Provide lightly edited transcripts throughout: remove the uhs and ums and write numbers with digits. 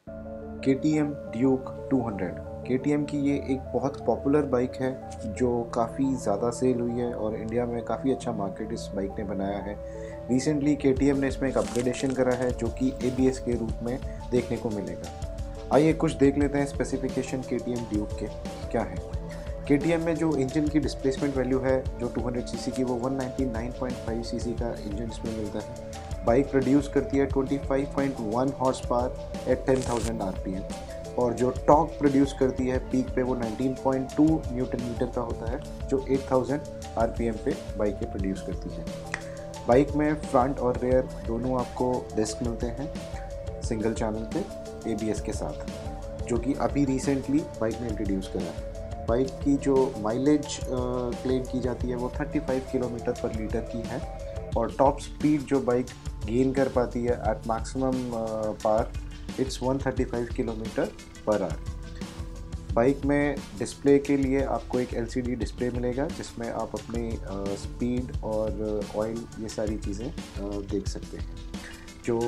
KTM Duke 200। KTM की ये एक बहुत पॉपुलर बाइक है जो काफ़ी ज़्यादा सेल हुई है और इंडिया में काफ़ी अच्छा मार्केट इस बाइक ने बनाया है। रिसेंटली KTM ने इसमें एक अपग्रेडेशन करा है जो कि ABS के रूप में देखने को मिलेगा। आइए कुछ देख लेते हैं स्पेसिफिकेशन KTM Duke के क्या है। KTM में जो इंजन की डिस्प्लेसमेंट वैल्यू है जो 200 सीसी की, वो 199.5 सीसी का इंजन इसमें मिलता है। बाइक प्रोड्यूस करती है 25.1 हॉर्स पावर एट 10,000 RPM और जो टॉर्क प्रोड्यूस करती है पीक पे वो 19.2 न्यूटन मीटर का होता है जो 8,000 RPM पे बाइकें प्रोड्यूस करती है। बाइक में फ्रंट और रेयर दोनों आपको डिस्क मिलते हैं सिंगल चैनल पे ABS के साथ, जो कि अभी रिसेंटली बाइक ने इंट्रोड्यूस करा है। बाइक की जो माइलेज क्लेम की जाती है वो 35 किलोमीटर पर लीटर की है और टॉप स्पीड जो बाइक गेन कर पाती है at maximum power it's 135 kilometre per hour. Bike में डिस्प्ले के लिए आपको एक LCD डिस्प्ले मिलेगा जिसमें आप अपनी स्पीड और ऑयल ये सारी चीज़ें देख सकते हैं। जो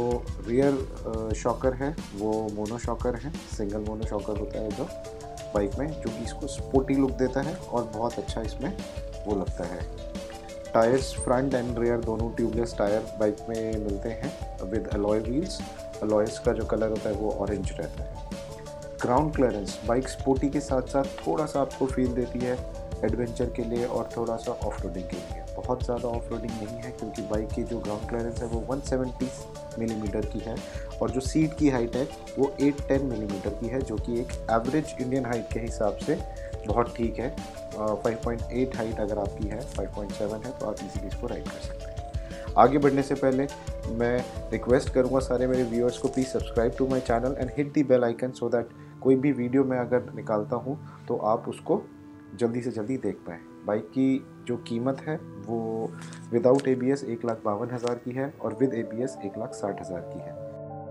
रियर शॉकर है वो मोनो शॉकर है, सिंगल मोनो शॉकर होता है जो बाइक में, जो कि इसको स्पोर्टी लुक देता है और बहुत अच्छा इसमें वो लगता है। टायर्स फ्रंट एंड रियर दोनों ट्यूबलेस टायर बाइक में मिलते हैं विद अलॉय व्हील्स। अलॉयस का जो कलर होता है वो ऑरेंज रहता है। ग्राउंड क्लियरेंस बाइक स्पोर्टी के साथ साथ थोड़ा सा आपको फील देती है एडवेंचर के लिए और थोड़ा सा ऑफ रोडिंग के लिए। बहुत ज़्यादा ऑफ रोडिंग नहीं है क्योंकि बाइक की जो ग्राउंड क्लियरेंस है वो 170 मिलीमीटर की है और जो सीट की हाइट है वो 810 मिलीमीटर की है, जो कि एक एवरेज इंडियन हाइट के हिसाब से बहुत ठीक है। 5.8 हाइट अगर आपकी है, 5.7 है तो आप इजीली इसको राइड कर सकते हैं। आगे बढ़ने से पहले मैं रिक्वेस्ट करूंगा सारे मेरे व्यूअर्स को, please subscribe to my channel and hit the bell icon so that कोई भी वीडियो मैं अगर निकालता हूं तो आप उसको जल्दी से जल्दी देख पाएँ। बाइक की जो कीमत है वो विदाउट ABS 1,52,000 की है और विद ABS 1,60,000 की है।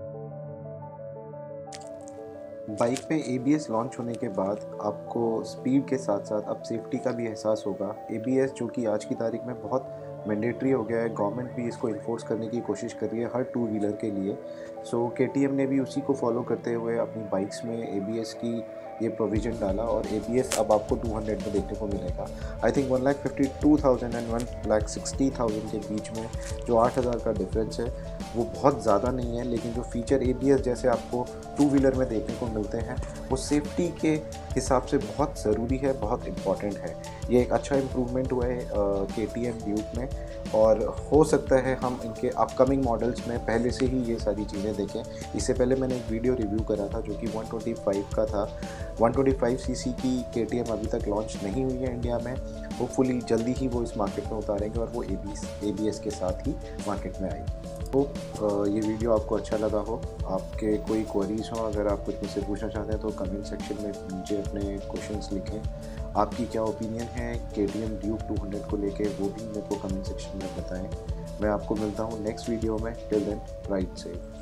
बाइक पे ABS लॉन्च होने के बाद आपको स्पीड के साथ साथ अब सेफ्टी का भी एहसास होगा। ABS जो कि आज की तारीख में बहुत मैंडेटरी हो गया है, गवर्नमेंट भी इसको इन्फोर्स करने की कोशिश कर रही है हर टू व्हीलर के लिए। सो KTM ने भी उसी को फॉलो करते हुए अपनी बाइक्स में ABS की ये प्रोविज़न डाला और ABS अब आपको 200 में देखने को मिलेगा। आई थिंक 1,52,000 एंड 1,60,000 के बीच में जो 8,000 का डिफरेंस है वो बहुत ज़्यादा नहीं है, लेकिन जो फीचर ABS जैसे आपको टू व्हीलर में देखने को मिलते हैं वो सेफ्टी के हिसाब से बहुत ज़रूरी है, बहुत इम्पॉर्टेंट है। ये एक अच्छा इम्प्रूवमेंट हुआ है KTM ड्यूक में और हो सकता है हम इनके अपकमिंग मॉडल्स में पहले से ही ये सारी चीज़ें देखें। इससे पहले मैंने एक वीडियो रिव्यू करा था जो कि 125 का था। 125 सीसी की KTM अभी तक लॉन्च नहीं हुई है इंडिया में, होपफुली जल्दी ही वो इस मार्केट में उतारेंगे और वो ABS के साथ ही मार्केट में आएगी। तो ये वीडियो आपको अच्छा लगा हो, आपके कोई क्वेरीज हो, अगर आप कुछ मुझसे पूछना चाहते हैं तो कमेंट सेक्शन में नीचे अपने क्वेश्चंस लिखें। आपकी क्या ओपिनियन है KTM Duke 200 को लेके वो भी मेरे को कमेंट सेक्शन में बताएं। मैं आपको मिलता हूँ नेक्स्ट वीडियो में। Till then ride safe.